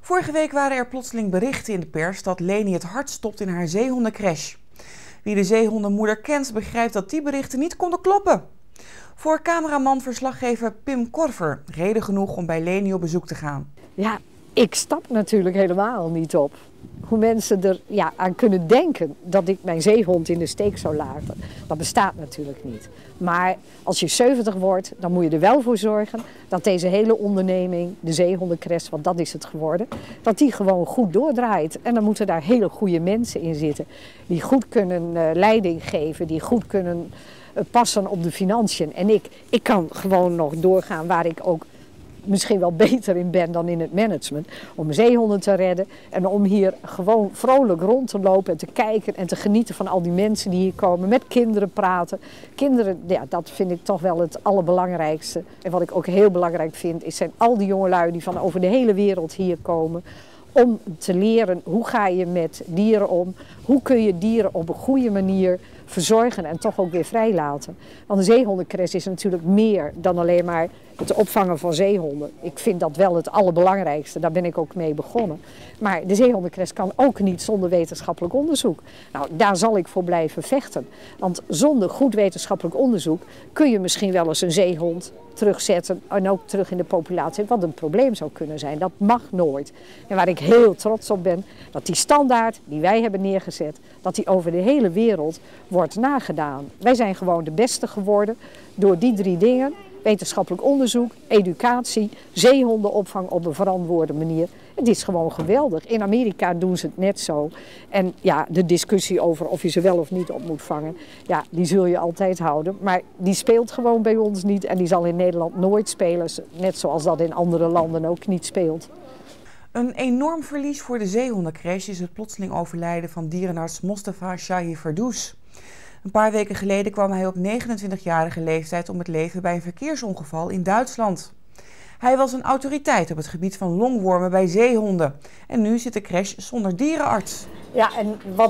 Vorige week waren er plotseling berichten in de pers dat Leni het hart stopt in haar zeehondencrash. Wie de zeehondenmoeder kent, begrijpt dat die berichten niet konden kloppen. Voor cameraman-verslaggever Pim Korver reden genoeg om bij Leni op bezoek te gaan. Ja, ik stap natuurlijk helemaal niet op. Hoe mensen er aan kunnen denken dat ik mijn zeehond in de steek zou laten, dat bestaat natuurlijk niet. Maar als je 70 wordt, dan moet je er wel voor zorgen dat deze hele onderneming, de zeehondencrash, want dat is het geworden, dat die gewoon goed doordraait. En dan moeten daar hele goede mensen in zitten, die goed kunnen leiding geven, die goed kunnen passen op de financiën. En ik kan gewoon nog doorgaan waar ik ook misschien wel beter in ben dan in het management, om zeehonden te redden en om hier gewoon vrolijk rond te lopen en te kijken en te genieten van al die mensen die hier komen, met kinderen praten. Kinderen, ja, dat vind ik toch wel het allerbelangrijkste. En wat ik ook heel belangrijk vind, zijn al die jongelui die van over de hele wereld hier komen, om te leren hoe ga je met dieren om, hoe kun je dieren op een goede manier verzorgen en toch ook weer vrijlaten. Want de zeehondencrash is natuurlijk meer dan alleen maar het opvangen van zeehonden. Ik vind dat wel het allerbelangrijkste, daar ben ik ook mee begonnen. Maar de zeehondencrash kan ook niet zonder wetenschappelijk onderzoek. Nou, daar zal ik voor blijven vechten. Want zonder goed wetenschappelijk onderzoek kun je misschien wel eens een zeehond terugzetten en ook terug in de populatie, wat een probleem zou kunnen zijn. Dat mag nooit. En waar ik heel trots op ben, dat die standaard die wij hebben neergezet, dat die over de hele wereld wordt nagedaan. Wij zijn gewoon de beste geworden door die 3 dingen. Wetenschappelijk onderzoek, educatie, zeehondenopvang op een verantwoorde manier. Het is gewoon geweldig. In Amerika doen ze het net zo. En ja, de discussie over of je ze wel of niet op moet vangen, ja, die zul je altijd houden. Maar die speelt gewoon bij ons niet en die zal in Nederland nooit spelen. Net zoals dat in andere landen ook niet speelt. Een enorm verlies voor de zeehondencrash is het plotseling overlijden van dierenarts Mostafa Shahi Ferdous. Een paar weken geleden kwam hij op 29-jarige leeftijd om het leven bij een verkeersongeval in Duitsland. Hij was een autoriteit op het gebied van longwormen bij zeehonden. En nu zit de crash zonder dierenarts. Ja, en wat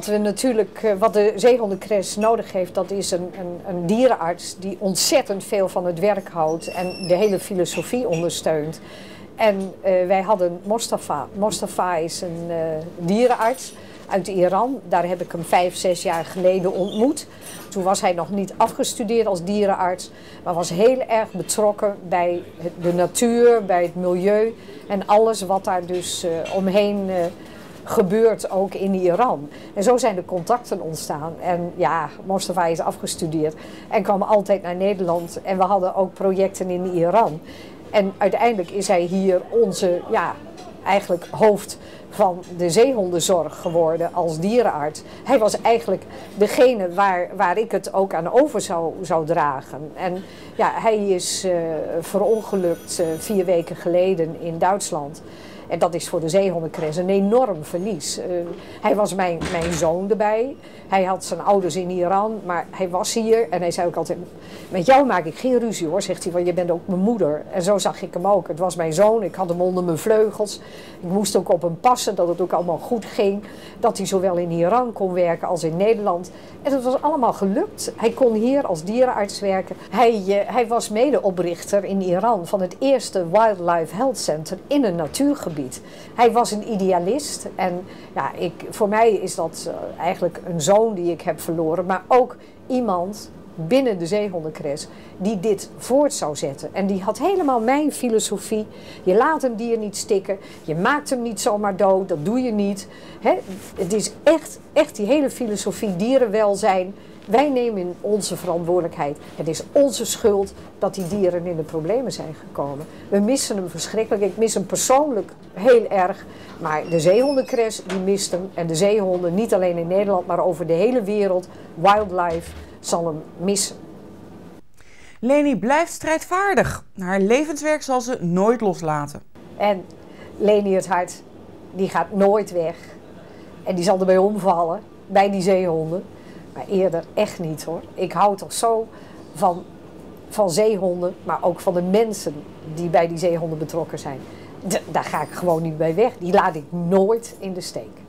de zeehondencrash nodig heeft, dat is een dierenarts die ontzettend veel van het werk houdt en de hele filosofie ondersteunt. En wij hadden Mostafa. Mostafa is een dierenarts uit Iran. Daar heb ik hem 5, 6 jaar geleden ontmoet. Toen was hij nog niet afgestudeerd als dierenarts, maar was heel erg betrokken bij de natuur, bij het milieu en alles wat daar dus omheen gebeurt, ook in Iran. En zo zijn de contacten ontstaan. En ja, Mostafa is afgestudeerd en kwam altijd naar Nederland. En we hadden ook projecten in Iran. En uiteindelijk is hij hier onze, eigenlijk hoofd van de zeehondenzorg geworden als dierenarts. Hij was eigenlijk degene waar ik het ook aan over zou dragen. En ja, hij is verongelukt 4 weken geleden in Duitsland. En dat is voor de zeehondencrash een enorm verlies. Hij was mijn zoon erbij. Hij had zijn ouders in Iran, maar hij was hier. En hij zei ook altijd, met jou maak ik geen ruzie hoor, zegt hij, want je bent ook mijn moeder. En zo zag ik hem ook. Het was mijn zoon, ik had hem onder mijn vleugels. Ik moest ook op hem passen, dat het ook allemaal goed ging. Dat hij zowel in Iran kon werken als in Nederland. En dat was allemaal gelukt. Hij kon hier als dierenarts werken. Hij was medeoprichter in Iran van het eerste Wildlife Health Center in een natuurgebied. Hij was een idealist en ja, voor mij is dat eigenlijk een zoon die ik heb verloren, maar ook iemand binnen de zeehondencrash die dit voort zou zetten. En die had helemaal mijn filosofie. Je laat een dier niet stikken, je maakt hem niet zomaar dood, dat doe je niet. Het is echt die hele filosofie dierenwelzijn. Wij nemen onze verantwoordelijkheid. Het is onze schuld dat die dieren in de problemen zijn gekomen. We missen hem verschrikkelijk. Ik mis hem persoonlijk heel erg. Maar de zeehondencrash die mist hem. En de zeehonden, niet alleen in Nederland, maar over de hele wereld, wildlife, zal hem missen. Leni blijft strijdvaardig. Haar levenswerk zal ze nooit loslaten. En Leni het hart, die gaat nooit weg. En die zal erbij omvallen, bij die zeehonden. Maar eerder echt niet hoor. Ik hou toch zo van zeehonden, maar ook van de mensen die bij die zeehonden betrokken zijn. Daar ga ik gewoon niet bij weg. Die laat ik nooit in de steek.